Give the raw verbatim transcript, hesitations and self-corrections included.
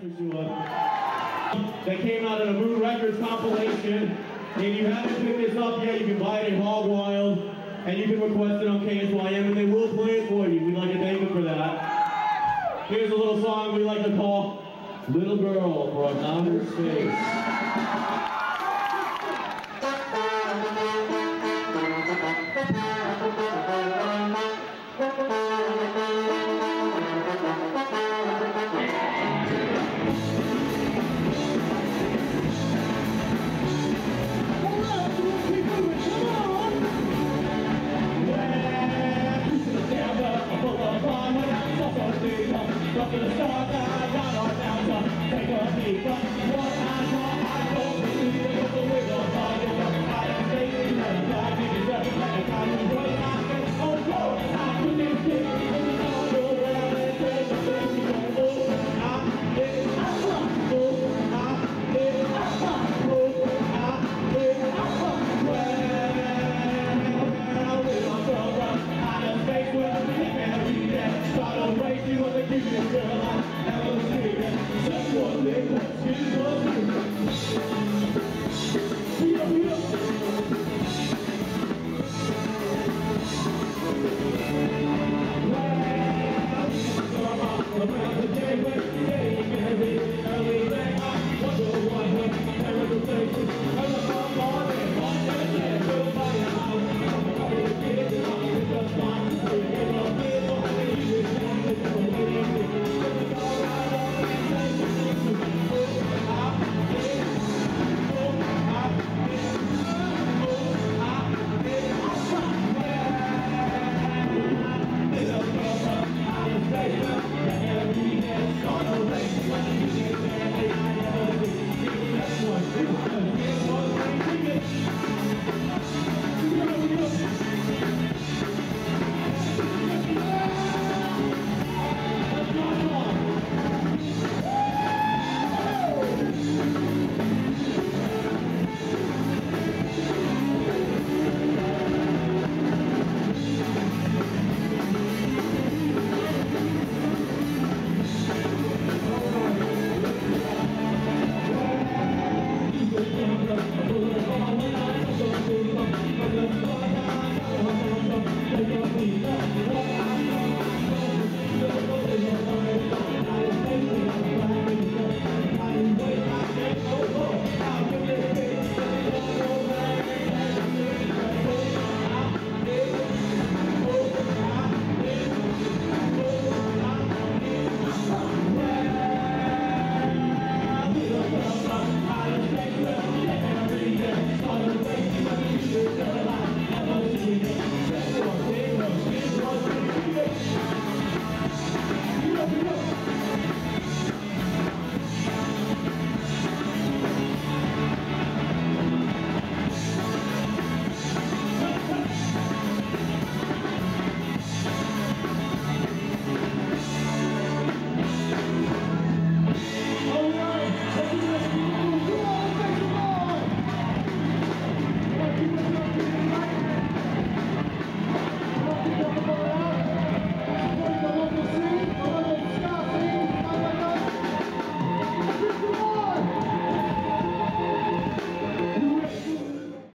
Ursula. That came out of the Moon Records compilation. If you haven't picked this up yet, you can buy it at Hog Wild, and you can request it on K S Y M, and they will play it for you. We'd like to thank them for that. Here's a little song we like to call Little Girl from Outer Space.